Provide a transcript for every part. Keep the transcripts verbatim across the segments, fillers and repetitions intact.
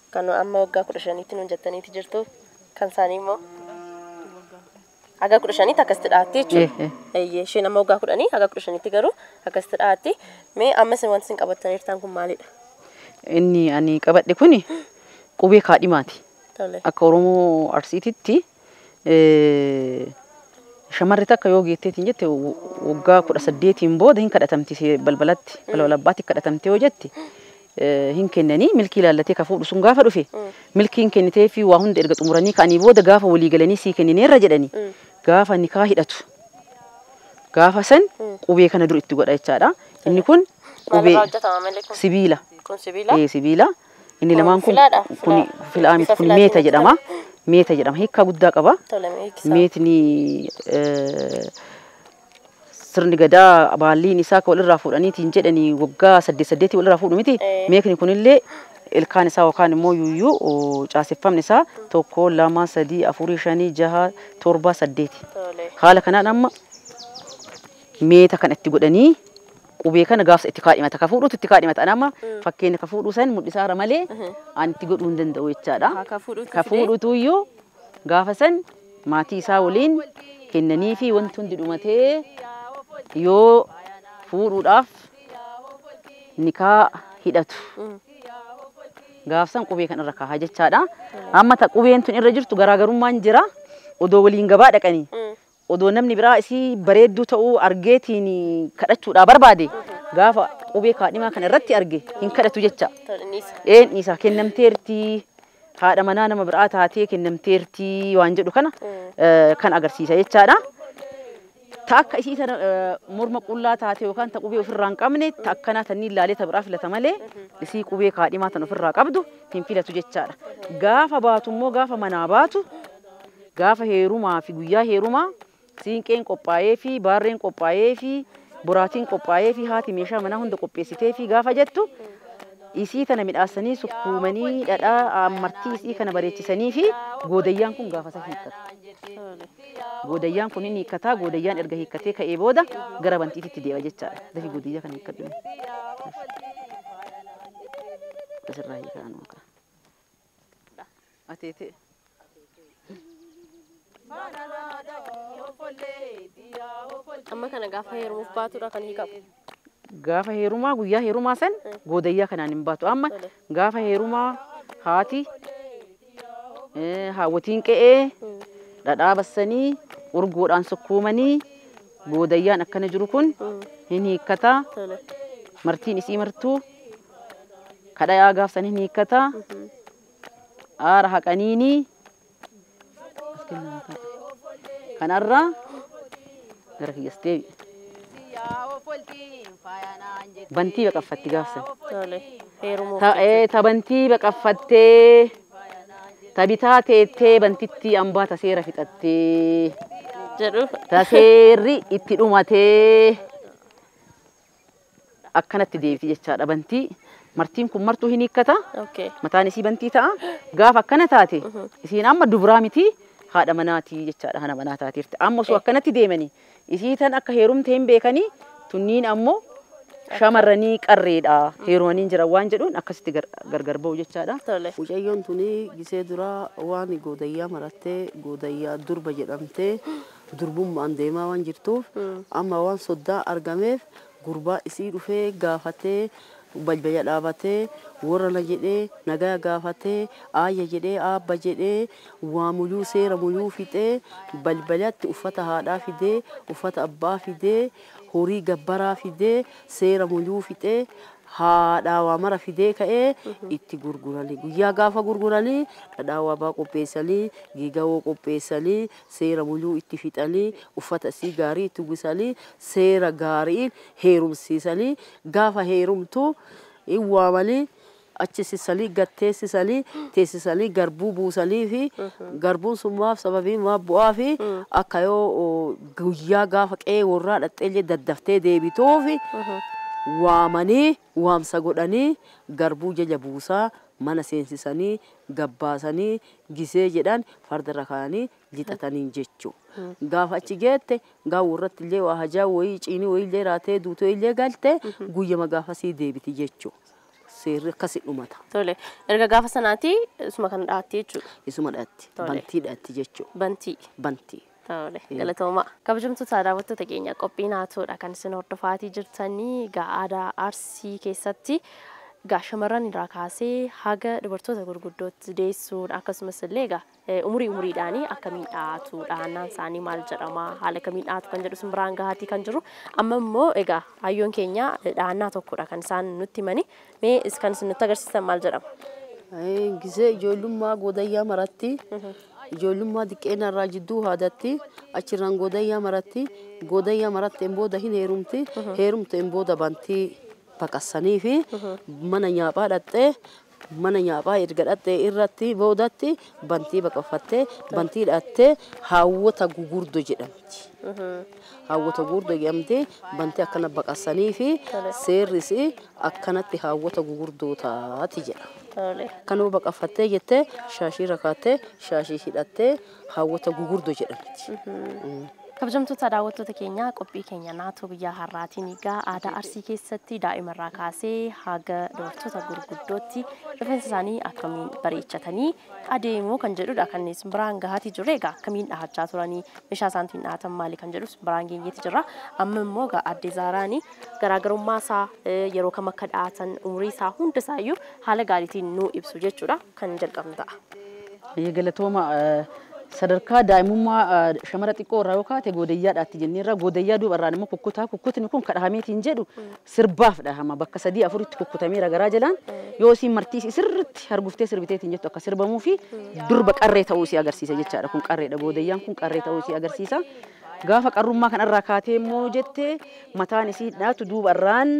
Kan amma waggaa kudha shaniitti nuun jettaniiti jirtu kan isaanii immoo aga kudha shaniitti akkasitti dhaatti jechuudha. Eeyyee isheen amma waggaa kudhanii aga kudha shaniitti garuu akkasitti dhaatti. Mee ammas wanti isin qabattaniirtaan kun maalidha? Inni ani qabadhe kuni qubee kaadhimaati. Akka Oromoo Arsiititti shamarri takka yoo geetteetiin jette waggaa kudha saddeetiin booda hin kadhatamti balbalatti balbala abbaatti kadhatamte yoo jetti hin kennanii milkii ilaallatee ka fuudhu sun gaafa dhufe milkiin kennitee fi waa hunda erga xumuranii ka'anii booda gaafa walii galanii sii kennineerra jedhanii gaafa nikaa hidhatu gaafa san qubee kana dur itti godha jechaadha. Inni kun qubee sibiila. Kun sibiila? Ee sibiila. Inni lamaan kun kun filaa miti kun meeta jedhama. Meeta jedhama. Hiikkaa guddaa qaba. Meetni sirni gadaa baalliin isaa ka walirraa fuudhaniitiin jedhanii waggaa saddeet saddeetii walirraa fuudhu miti. Meekni kunillee ilkaan isaa yookaan immoo yuuyyuu caaseffamni isaa tokko lama sadii afurii shanii jaha torba saddeeti. Haala kanaan amma meeta kan itti godhanii qubee kana gaafsa itti kaadhimata ka fuudhutu itti kaadhimata anama fakkeenya ka fuudhu san mudhisaara malee an itti godhuu hin danda'u jechaadha. Ka fuudhutu iyyuu gaafa san maatii isaa waliin kennanii fi wanti hundi dhumatee yoo fuudhuudhaaf nikaa hidhatu gaafsan qubee kan irra kaahaa jechaadha. Amma ta qubeen tun irra jirtu garaagarummaan jira. Odoo waliin gabaa dhaqanii odoo namni biraa isii bareedduu ta'uu argeetiin kadhachuudhaa barbaade gaafa qubee kaadhimaa kana irratti arge hin kadhatu jecha. Een isa kennamteerti haadha manaa nama biraa taatee kennamteerti waan jedhu kana kan agarsiisa jechaadha. Ta akka isii sana morma qullaa taate yookaan ta qubee ofirraa hin qabne ta akkanaa tanni ilaalee ta biraa filata malee isii qubee kaadhimaa tan ofirraa qabdu hin filatu jechaadha. Gaafa baatu immoo gaafa manaa baatu gaafa heerumaa fi guyyaa heerumaa siinqeen qophaa'ee fi baarreen qophaa'ee fi boraatiin qophaa'ee fi haati meeshaa manaa hunda qopheessitee fi gaafa jettu isii tana midhaasanii sukkuumanii dhadhaa amartii isii kana bareechisanii fi goodayyaan kun gaafa isa hiikkata. Goodayyaan kun inni hiikkataa goodayyaan erga hiikkatee ka'ee booda gara bantiititti deema jechaadha. Dafi goodayyaa kana hiikkadhu. Asirraa hiikaan maqaa. Ateetee. Amma kana gaafa heerumuuf baatudha kan hiikamu. Gaafa heerumaa guyyaa heerumaa san goodayyaa kanaan hin baatu. Amma gaafa heerumaa haati haawwatiin qe'ee dhadhaa bassanii urgoodhaan sukkuumanii goodayyaan akkana jiru kun hin hiikkataa. Martiin isii martuu kadhayaa gaafsan hin hiikkataa. Aara haqaniinii kanarraa gara kiyyastee bantii baqaffatti gaafsan. Ta bantii baqaffattee ta bitaa teettee bantitti ambaa ta seera fixattee jedhu ta seerri itti dhumatee akkanatti deebiti jechaadha. Bantii martiin kun martuu hin hiikkata. Mataan isii bantii ta'a. Gaafa akkana taate isiin amma dubraa miti haadha manaati jechaadha. Hana manaa taateerti. Amma osoo akkanatti deemanii isii tan akka heerumte hin beekanii tunniin ammoo shamarranii qarreedha heerumanii jiran waan jedhuun akkasitti gargar ba'u jechaadha. Mucayyoon tuni gisee duraa waan goodayyaa marattee goodayyaa durba jedhamtee durbummaan deemaa waan jirtuuf amma waan soddaa argameef gurbaa isii dhufee gaafatee balbala dhaabatee warra jedhee nagaa gaafatee aayya jedhee aabba jedhee waa muyyuu seera muyyuu fixee balbalatti uffata haadhaa fidee uffata abbaa fidee horii gabbaraa fidee seera muyyuu fixee haadhaa waa mara fidee ka'ee itti gurguranii guyyaa gaafa gurguranii dhadhaa waa qopheessanii giigawoo qopheessanii seera muyyuu itti fixanii uffata isii gaarii itti uwwisanii seera gaariin heerumsiisanii gaafa heerumtuu hin waamanii achisisanii gatteessisanii teessisanii garbuu buusanii fi garbuun sun maaf sababii maaf bu'aa fi akka yoo guyyaa gaafa qe'ee warraa dhaxxeellee daddaftee deebituufi waamanii waamsa godhanii garbuu jaja buusaa mana seensisanii gabbaasanii gisee jedhan farda irra kaa'anii lixatanii jechuu. Gaafa achi geette gaafa irratti illee waa hajaa wayii ciinii wayii illee raatee duutoo illee galte guyyama gaafa sii deebiti jechuu. seerri akkasi dhumata. Tole. Erga gaafa sanaati isuma kan dhaatti jechuudha. Isuma dhaatti. Bantii dhaatti jechuudha. Bantii. Bantii. Tole. Galatooma. Kabajamtoota daawwattoota keenya qophii naatoodha kan isin hordofaatii jirtanii egaa aadaa Arsii keessatti egaa shamarran irraa kaasee haga dubartoota gurguddootti deessuun akkasumas illee egaa umurii umuriidhaanii akkamiin dhaatu dhaannaan isaanii maal jedhama haala kamiin dhaatu kan jedhu simbiraan gahaatii kan jiru amma immoo egaa hayyoon keenya dhaannaa tokkodha kan isaan nutti himani mee kan isin nutti agarsiisan maal jedhama? Gisee ijoollummaa godayyaa maratti ijoollummaa diqqeena irraa jidduu haadatti achirraan godayyaa maratti godayyaa maratteen booda hin heerumti heerumteen booda bantii baqassanii fi mana nyaaphaa dhattee mana nyaaphaa erga dhattee irratti boodatti bantii baqaffattee bantii dhattee hawwata gugurdo jedhamti. Hawwata gugurdo jedhamti bantii akkana baqassanii fi seerris akkanatti hawwata gugurdootaati jedha. Kanuma baqaffattee jettee shaashii rakaattee shaashii hidhattee hawwata gugurdo jedhamti. Kabajamtoota daawwattoota keenya qophii keenya naatoo biyyaa har'aatiin egaa aadaa Arsii keessatti daa'imarraa kaasee haga dubartoota gurguddootti rifeensa isaanii akkamiin bareechatanii adeemuu kan jedhudha kan simbiraan gahaatii jirre egaa akkamiin dhahachaa turanii meeshaa isaaniitiin dhahatan maali kan jedhu simbiraan geenyeeti jirra amma immoo egaa addee Zaaraanii garaagarummaa isaa yeroo kam akka dhahatan umurii isaa hunda isaayyuu haala gaariitiin nuu ibsu jechuudha kan jalqabnu ta'a. Galatooma sadarkaa daa'imummaa shamara xiqqoo irraa yookaan ta'e godayyaadhaatti jennee irraa godayyaa duubarraan immoo kukkutaa kukkutni kun kadhameetiin jedhu sirbaaf dhahama bakka sadii afuritti kukkutamee ragaraa jalaan yoo isiin martii sirriitti harguftee sirbiteetiin jettu akka sirbamuu fi durba qarree ta'uu isii agarsiisa jechaadha kun qarreedha godayyaan kun qarree ta'uu isii agarsiisa gaafa qarrummaa kanarraa kaatee immoo jettee mataan isii dhaatu duubarraan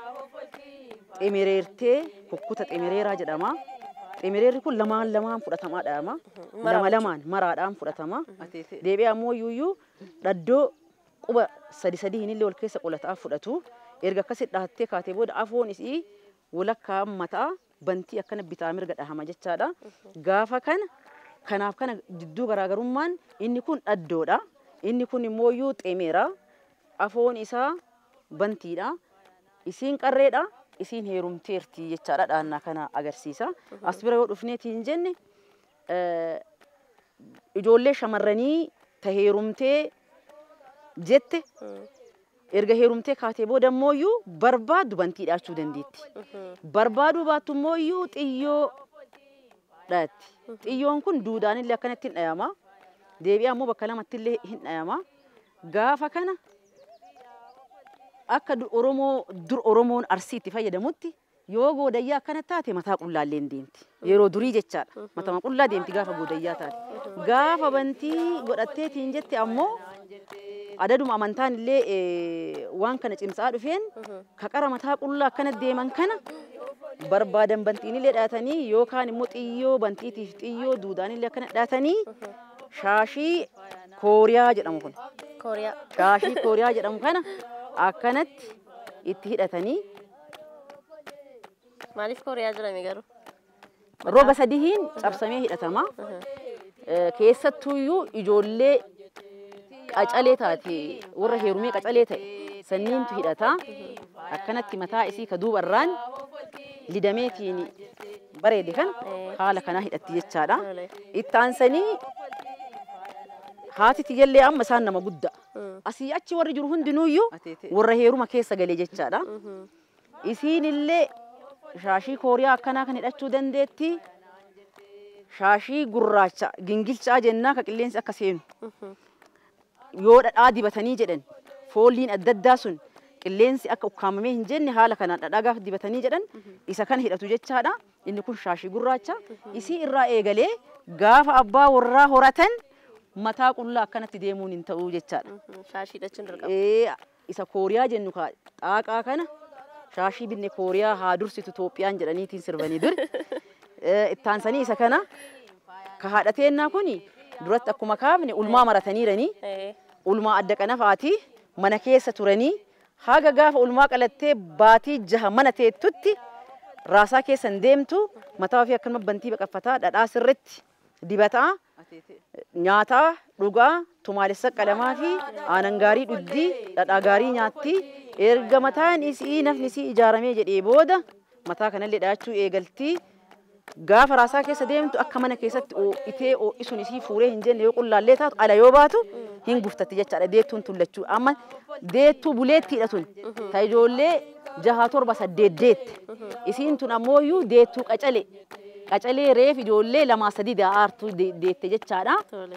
xemereertee kukkuta xemereeraa jedhama. Xemereerri kun lamaan lamaan fudhatamaa dhaama. Lama lamaan maraadhaan fudhatama. Deebi'ee ammoo yuuyyuu dhaddoo quba sadi sadi hinillee wal keessa qolataa fudhatu. Erga akkasi dhahattee kaatee booda afoon isii walakkaa mataa bantii akkana bitaa mirga dhahama jechaadha. Gaafa kana kanaaf kana jidduu garaagarummaan inni kun dhaddoodha. Inni kun immoo yuuu xemeera. Afoon isaa bantiidha. Isiin qarreedha. Isiin heerumteerti jechaadha dhaannaa kana agarsiisa. As bira yoo dhufneetiin jenne ijoollee shamarranii ta heerumtee jette erga heerumtee kaatee booda immoo barbaadu bantii dhaachuu dandeetti. Barbaaduu baattu immoo xiyyoo dhaatti. Xiyyoon kun duudaanillee akkanatti hin dhayama. Deebi'ee ammoo bakka lamatti illee hin dhayama. Gaafa kana akka Oromoo dur Oromoon Arsiitti fayyadamutti yoo godayyaa akkana taate mataa qullaallee deemti. Yeroo durii jechaadha. Mataa qullaa deemti gaafa godayyaa taate. Gaafa bantii godhatteetiin jette ammoo adaduma amantaan illee waan kana cimsaa dhufeen kaqara mataa qullaa akkana deeman kana barbaadan bantiin illee dhaatanii yookaan immoo xiyyoo bantiitiif xiyyoo duudaan illee akkana dhaatanii shaashii kooriyaa jedhamu kun. Kooriyaa. Shaashii kooriyaa jedhamu kana akkanatti itti hidhatanii maaliif kooriyaa jedhame garuu roga sadiin cabsamee hidhatama. Keessattuuyyuu ijoollee qacalee taate warra heerumee qacalee ta'e sanniintu hidhata. Akkanatti mataa isii ka duubarraan lidameetiin bareede kan haala kanaa hidhatti jechaadha. Itti aansanii haati tiyallee amma isaan nama guddaa. Asii achi warri jiru hundinuuyyuu warra heeruma keessa galee jechaadha. Isiin illee shaashii kooriyaa akkanaa kan hidhachuu dandeetti. Shaashii gurraacha gingilchaa jennaa ka qilleensi akka seenu. Yoo dhadhaa dibatanii jedhan foolliin adda addaa sun qilleensi akka ukkaamamee hin jenne haala kanaan dhadhaa gaafa dibatanii jedhan isa kana hidhatu jechaadha. Inni kun shaashii gurraacha. Isii irraa eegalee gaafa abbaa warraa horatan mataa qullaa akkanatti deemuun hin ta'uu jechaadha. Shaashii hidhachuun dirqama. Isa kooriyaa jennu ka xaaqaa kana shaashii binne kooriyaa haa dursitu Itoophiyaan jedhaniitiin sirbanii dur. Itti aansanii isa kana ka haadhateennaa kuni duratti akkuma kaafne ulmaa marataniiranii ulmaa adda qanafaati mana keessa turanii haga gaafa ulmaa qalattee baatii jaha mana teettutti raasaa keessan deemtu mataa ofii akkanuma bantii baqaffataa dhadhaa sirritti dibataa nyaataa dhugaa tumaalessa qalamaa fi aanan gaarii dhuddii dhadhaa gaarii nyaatti erga mataan isii nafni isii ijaaramee jedhee booda mataa kanallee dhaachuu eegaltii gaafa raasaa keessa deemtu akka mana keessatti itee isuun isii fuuree hin jenne yoo qullaallee taatu ala yoo baatu hin guftatti jechaadha deettuun tullachuu amma deettuu buleettiidha tun ta ijoollee jaha torba saddeet deette isiin tun ammooyyuu deettuu qacale qacalee reef ijoollee lamaa sadii daa'aartuu deette jechaadha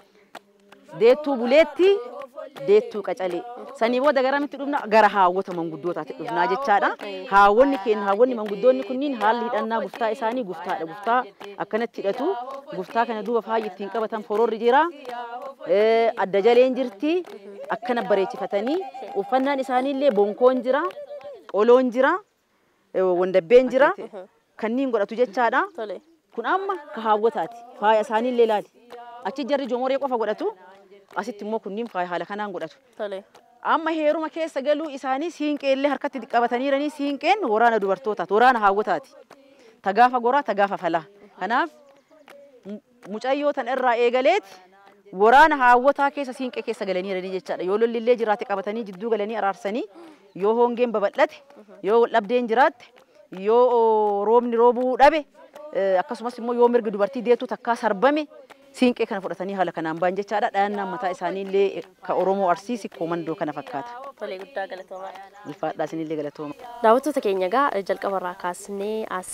deettuu buleetti deettuu qacalee sanii booda garamitti dhufna gara haawwota manguddootaatti dhufnaa jechaadha haawwonni keenya haawwonni manguddoonni kunniin haalli hidhannaa guftaa isaanii guftaadha guftaa akkanatti hidhatu guftaa kana duuba faayyi ittiin qabatan fororri jira adda jaleen jirti akkana bareechifatanii uffannaan isaaniillee bonkoon jira qoloon jira wandabbeen jira kanniin godhatu jechaadha kun amma ka haawwotaati faaya isaaniillee laali achi jarri joomoree qofa godhatu asitti immoo kunniin faaya haala kanaan godhatu amma heeruma keessa galuu isaanii siinqeellee harkatti qabataniiranii siinqeen waraana dubartootaati waraana haawwotaati tagaafa goraa tagaafa falaa kanaaf mucayyoo tan irraa eegaleeti waraana haawwotaa keessa siinqee keessa galaniiranii jechaadha yoo lollillee jiraate qabatanii jidduu galanii araarsanii yoo hongeen babal'ate yoo dhabdeen jiraatte yoo roobni roobuu dhabe akkasumas immoo yoo mirga dubartii deetu takkaa sarbame siinqee kana fudhatanii haala kanaan baan jechaadha dhayannaan mataa isaaniillee ka Oromoo Arsiisi komandoo kana fakkaata. Tolee guddaa galatooma. Ulfaadhaa isinillee galatooma. Daawwattoota keenya egaa jalqabarraa kaasnee as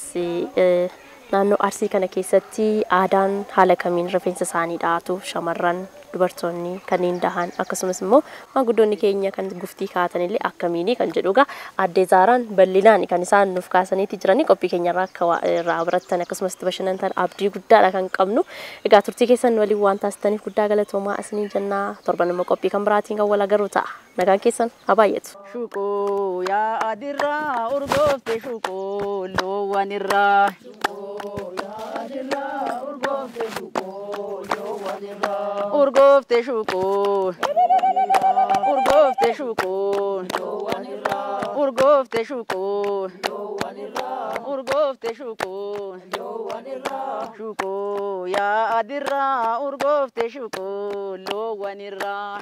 naannoo Arsii kana keessatti aadaan haala kamiin rifeensa isaanii dhaatu shamarran dubartoonni kanneen dahan akkasumas immoo maanguddoonni keenya kan guftii kaatanillee akkamiini kan jedhuga addee Zaaraan bal'inaan kan isaan nuuf kaasaniiti jiranii qophii keenya irraa akka irraa barattan akkasumas itti bashannantan abdii guddaadha kan qabnu egaa turtii keessan waliin waan taasistaniif guddaa galatoomaa isiniin jennaa torban immoo qophii kan biraatiin kan wal agarru ta'a nagaan keessan haa baay'atu. Shuqoo yaa adirraa urgoofte shuqoo loowwan irraa. Urgoofte shuqoo urgoofte shuqoo urgoofte shuqoo urgoofte shuqoo shuqoo yaa adirraa urgoofte shuqoo loowwan irraa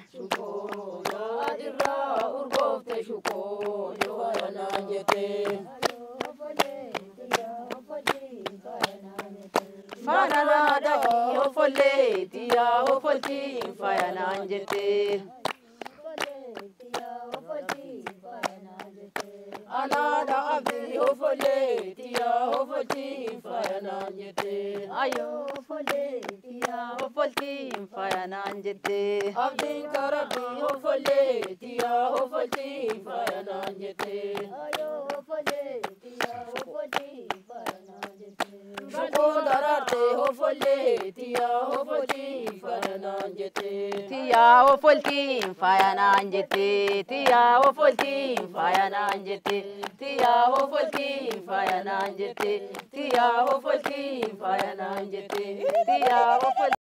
urgoofte shuqoo loowwan irraa Fanana da hofolle tiya hofolti fayana anjete Ana da abdi hofolle tiya hofolti fayana anjete Ayo hofolle tiya hofolti fayana anjete Abdi karabi hofolle tiya hofolti fayana anjete Ayo hofolle tiya hofolti fayana anjete Shuko dararte hofolle tiya hofolti fayana anjete Tiya hofolti fayana anjete Tiya hofolti fayana anjete Tiya hofolti fayana anjete Tiya hofolti fayana anjete Tiya hofolti